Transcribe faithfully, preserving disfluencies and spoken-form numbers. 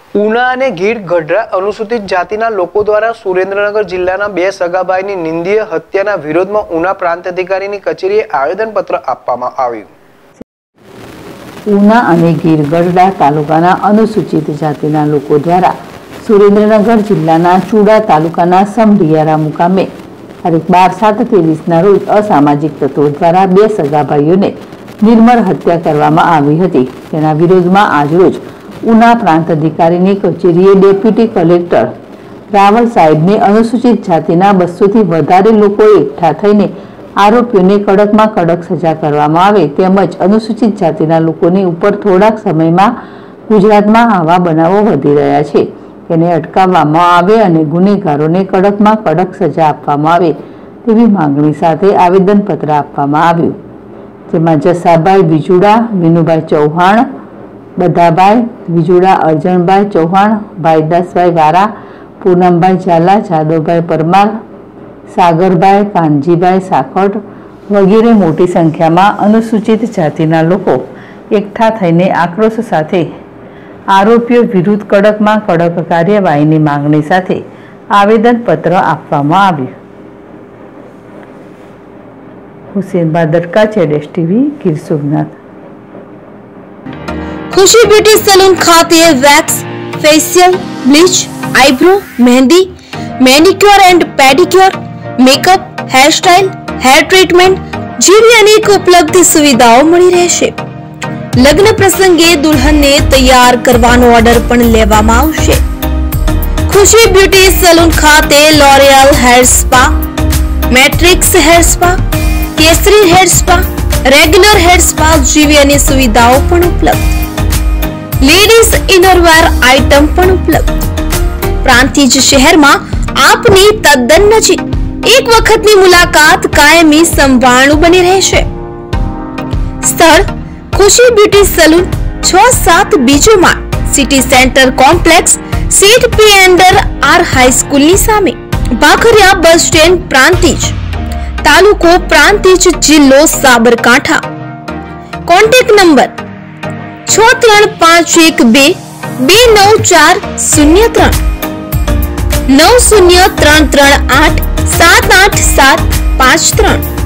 ઉના અને ગીર ગઢડા અનુસૂચિત જાતિના લોકો દ્વારા સુરેન્દ્રનગર જિલ્લાના બે સગાભાઈની નિંદનીય હત્યાના વિરોધમાં ઉના પ્રાંત અધિકારીની કચેરીએ આવેદનપત્ર આપવામાં આવ્યું. ઉના અને ગીર ગઢડા તાલુકાના અનુસૂચિત જાતિના લોકો દ્વારા સુરેન્દ્રનગર જિલ્લાના ચુડા તાલુકાના સમઢિયારા મુકામે તારીખ બાર સાત ત્રેવીસના રોજ અસામાજિક તત્વો દ્વારા બે સગાભાઈઓને નિર્મળ હત્યા કરવામાં આવી હતી. તેના વિરોધમાં આજરોજ ઉના પ્રાંત અધિકારીની કચેરીએ ડેપ્યુટી કલેક્ટર રાવલ સાહેબને અનુસૂચિત જાતિના બસો થી વધારે લોકો એકઠા થઈને આરોપીઓને કડકમાં કડક સજા કરવામાં આવે તેમજ અનુસૂચિત જાતિના લોકોની ઉપર થોડાક સમયમાં ગુજરાતમાં આવા બનાવો વધી રહ્યા છે તેને અટકાવવામાં આવે અને ગુનેગારોને કડકમાં કડક સજા આપવામાં આવે તેવી માંગણી સાથે આવેદનપત્ર આપવામાં આવ્યું. જેમાં જસાભાઈ વિજુડા, વિનુભાઈ ચૌહાણ, બધાભાઈ વિજુડા, અર્જણભાઈ ચૌહાણ, ભાઈદાસભાઈ વારા, પૂનમભાઈ ઝાલા, જાદવભાઈ પરમાર, સાગરભાઈ, કાનજીભાઈ સાકટ વગેરે મોટી સંખ્યામાં અનુસૂચિત જાતિના લોકો એકઠા થઈને આક્રોશ સાથે આરોપીઓ વિરુદ્ધ કડકમાં કડક કાર્યવાહીની માંગણી સાથે આવેદનપત્ર આપવામાં આવ્યું. હુસેન બાદરકા, જેડેશ TV, Gir Somnath. Khushi beauty salon ખાતે wax, facial, bleach, eyebrow, mehndi, manicure and pedicure, makeup, hair style, hair treatment જેવી અનેક ઉપલબ્ધ સુવિધાઓ મળી રહેશે. લગ્ન પ્રસંગે દુલ્હનને તૈયાર કરવાનો ઓર્ડર પણ લેવામાં આવશે. ખુશી બ્યુટી સલૂન ખાતે L'Oreal hair spa, Matrix hair spa, Kesari hair spa, regular hair spa જેવી અનેક સુવિધાઓ પણ ઉપલબ્ધ. લેડીઝ ઇનરવેર આઇટમ પણ ઉપલબ્ધ. પ્રાંતિજ શહેરમાં આપની તદ્દન નજીક એક વખતની મુલાકાત કાયમી સંભાળનું બની રહેશે. સ્થળ ખુશી બ્યુટી સલૂન, છ સાત બીજો માળ, સિટી સેન્ટર કોમ્પ્લેક્સ, સીટ પી અંડર આર હાઈસ્કૂલની સામે, ભાખરિયા બસ સ્ટેન્ડ, પ્રાંતિજ, તાલુકો પ્રાંતિજ, જિલ્લો સાબરકાંઠા. કોન્ટેક્ટ નંબર છ ત્રણ પાંચ એક બે બે નવ ચાર શૂન્ય ત્રણ નવ શૂન્ય ત્રણ ત્રણ આઠ સાત આઠ સાત પાંચ ત્રણ.